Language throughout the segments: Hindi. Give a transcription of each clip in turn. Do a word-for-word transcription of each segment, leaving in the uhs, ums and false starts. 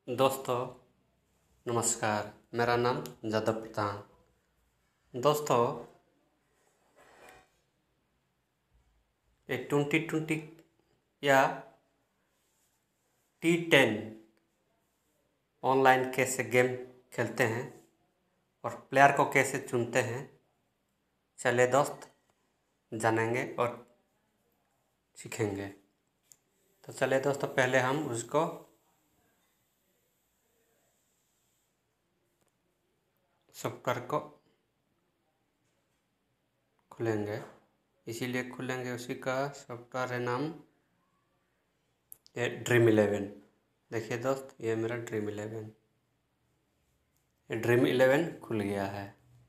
दोस्तों नमस्कार। मेरा नाम जादव प्रधान। दोस्तों ये ट्वेंटी ट्वेंटी या टी टेन ऑनलाइन कैसे गेम खेलते हैं और प्लेयर को कैसे चुनते हैं, चलिए दोस्त जानेंगे और सीखेंगे। तो चलिए दोस्तों, पहले हम उसको सॉफ्टवेयर को खुलेंगे, इसीलिए खुलेंगे। उसी का सॉफ्टवेयर है नाम ये ड्रीम इलेवन। देखिए दोस्त, ये मेरा ड्रीम इलेवन, ये ड्रीम इलेवन खुल गया है।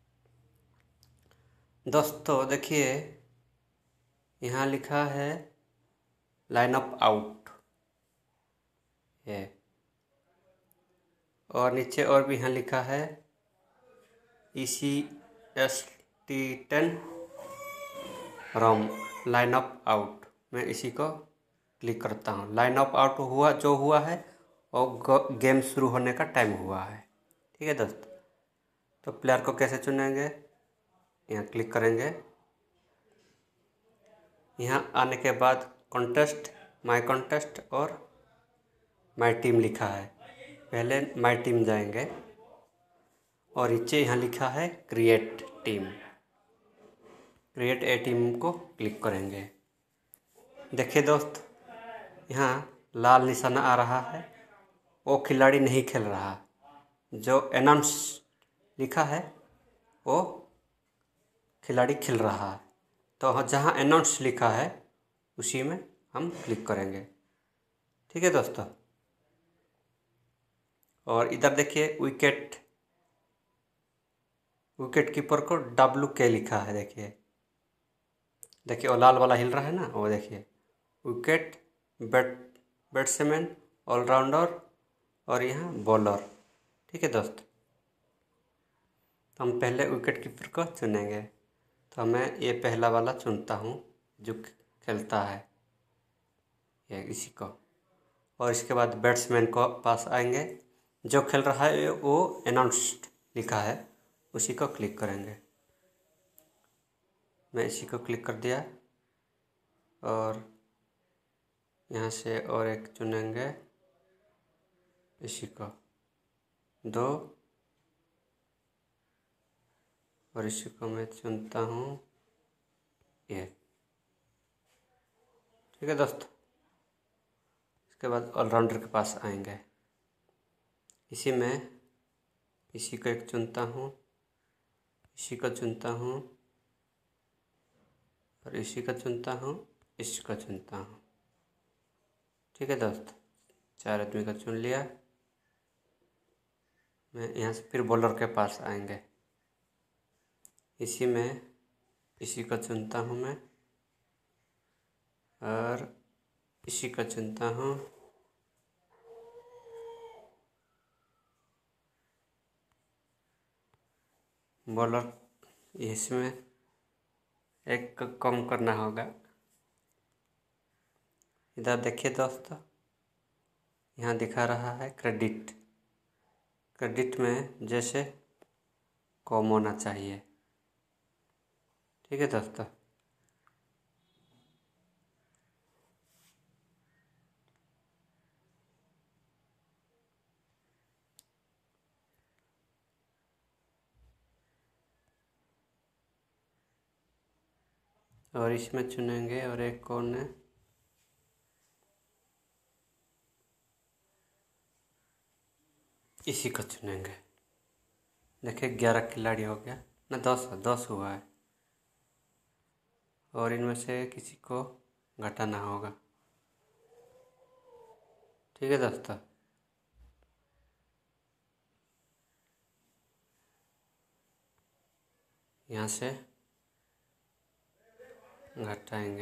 दोस्तों देखिए, यहाँ लिखा है लाइन अप आउट ये, और नीचे और भी यहाँ लिखा है E C S T ten Rome line up out. मैं इसी को क्लिक करता हूँ। लाइन अप आउट हुआ, जो हुआ है और गेम शुरू होने का टाइम हुआ है। ठीक है दोस्त, तो प्लेयर को कैसे चुनेंगे, यहाँ क्लिक करेंगे। यहाँ आने के बाद कॉन्टेस्ट, माई कॉन्टेस्ट और माई टीम लिखा है। पहले माई टीम जाएंगे और नीचे यहाँ लिखा है create team. Create a team को क्लिक करेंगे। देखिए दोस्त, यहाँ लाल निशाना आ रहा है, वो खिलाड़ी नहीं खेल रहा। जो अनाउंस लिखा है वो खिलाड़ी खेल रहा है। तो जहाँ अनाउंस लिखा है उसी में हम क्लिक करेंगे। ठीक है दोस्तों, और इधर देखिए विकेट विकेट कीपर को डब्ल्यू के लिखा है। देखिए देखिए वो लाल वाला हिल रहा है ना, वो देखिए विकेट, बैट बैट्समैन, ऑलराउंडर और यहाँ बॉलर। ठीक है दोस्त, तो हम पहले विकेट कीपर को चुनेंगे। तो मैं ये पहला वाला चुनता हूँ जो खेलता है, ये इसी को। और इसके बाद बैट्समैन को पास आएंगे। जो खेल रहा है वो अनाउंस्ड लिखा है, उसी को क्लिक करेंगे। मैं इसी को क्लिक कर दिया और यहाँ से और एक चुनेंगे, इसी को दो, और इसी को मैं चुनता हूँ ये। ठीक है दोस्त, इसके बाद ऑलराउंडर के पास आएंगे। इसी में इसी को एक चुनता हूँ, इसी को चुनता हूँ और इसी का चुनता हूँ, इसका चुनता हूँ। ठीक है दोस्त, चार आदमी का चुन लिया। मैं यहाँ से फिर बॉलर के पास आएंगे। इसी में इसी का चुनता हूँ मैं और इसी का चुनता हूँ। बॉलर इसमें एक कम करना होगा। इधर देखिए दोस्तों, यहाँ दिखा रहा है क्रेडिट। क्रेडिट में जैसे कम होना चाहिए। ठीक है दोस्तों, और इसमें चुनेंगे और एक कौन है, इसी को चुनेंगे। देखिए ग्यारह खिलाड़ी हो गया ना, दस दस हुआ है, और इनमें से किसी को घटाना होगा। ठीक है दोस्तों, यहाँ से घटाएंगे।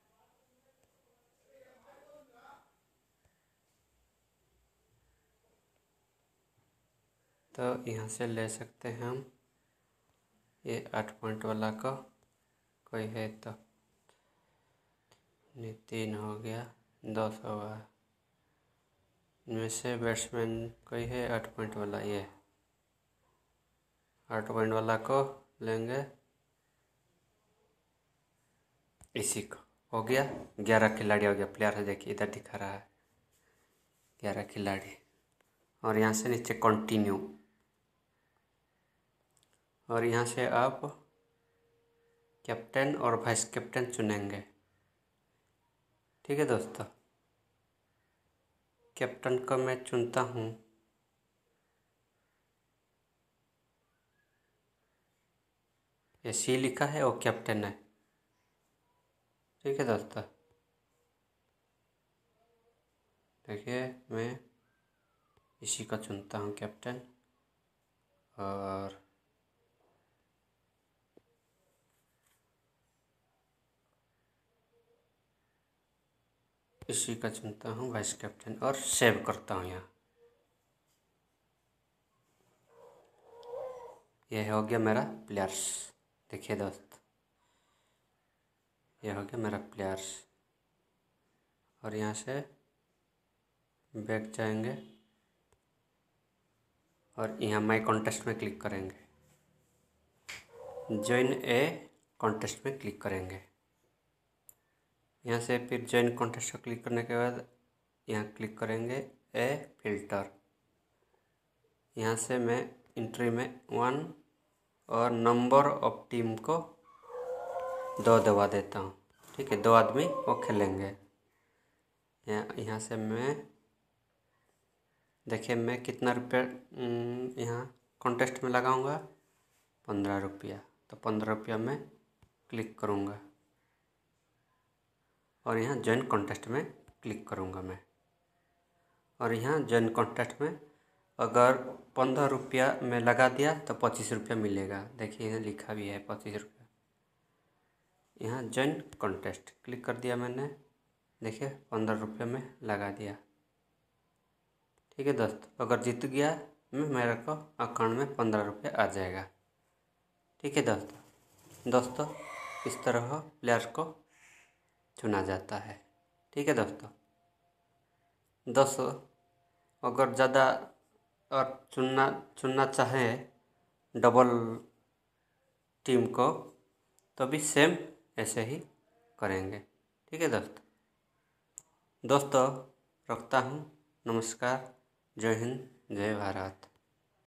तो यहाँ से ले सकते हैं हम ये आठ पॉइंट वाला को, कोई है तो नहीं, तीन हो गया, दस हुआ, इनमें से बैट्समैन कोई है आठ पॉइंट वाला, ये आठ पॉइंट वाला को लेंगे, इसी को। हो गया, ग्यारह खिलाड़ी हो गया। प्लेयर है, देखिए इधर दिखा रहा है ग्यारह खिलाड़ी। और यहाँ से नीचे कंटिन्यू, और यहाँ से आप कैप्टन और वाइस कैप्टन चुनेंगे। ठीक है दोस्तों, कैप्टन को मैं चुनता हूँ। ये सी लिखा है, वो कैप्टन है। ठीक है दोस्तों, देखिए मैं इसी का चुनता हूँ कैप्टन, और इसी का चुनता हूँ वाइस कैप्टन, और सेव करता हूँ यहाँ। यह हो गया मेरा प्लेयर्स। देखिए दोस्त, यह हो गया मेरा प्लेयर्स। और यहाँ से बैक जाएंगे और यहाँ माई कॉन्टेस्ट में क्लिक करेंगे, ज्वाइन ए कॉन्टेस्ट में क्लिक करेंगे। यहाँ से फिर ज्वाइन कॉन्टेस्ट पर क्लिक करने के बाद यहाँ क्लिक करेंगे ए फिल्टर। यहाँ से मैं एंट्री में वन और नंबर ऑफ टीम को दो दबा देता हूँ। ठीक है, दो आदमी वो खेलेंगे। यहाँ यहाँ से मैं देखिए मैं कितना रुपया यहाँ कॉन्टेस्ट में लगाऊंगा, पंद्रह रुपया। तो पंद्रह रुपया में क्लिक करूँगा और यहाँ जॉइन कॉन्टेस्ट में क्लिक करूँगा मैं। और यहाँ जॉइन कॉन्टेस्ट में अगर पंद्रह रुपया में लगा दिया तो पच्चीस रुपया मिलेगा। देखिए यहाँ लिखा भी है पच्चीस रुपया। यहाँ जॉइन कॉन्टेस्ट क्लिक कर दिया मैंने, देखिए पंद्रह रुपये में लगा दिया। ठीक है दोस्तों, अगर जीत गया मैं मेरे को अकाउंट में पंद्रह रुपये आ जाएगा। ठीक है दोस्तों दोस्तों इस तरह प्लेयर को चुना जाता है। ठीक है दोस्तों दोस्तों अगर ज़्यादा और चुनना चुनना चाहें डबल टीम को, तो भी सेम ऐसे ही करेंगे। ठीक है दोस्तों दोस्तों रखता हूँ। नमस्कार, जय हिंद, जय भारत।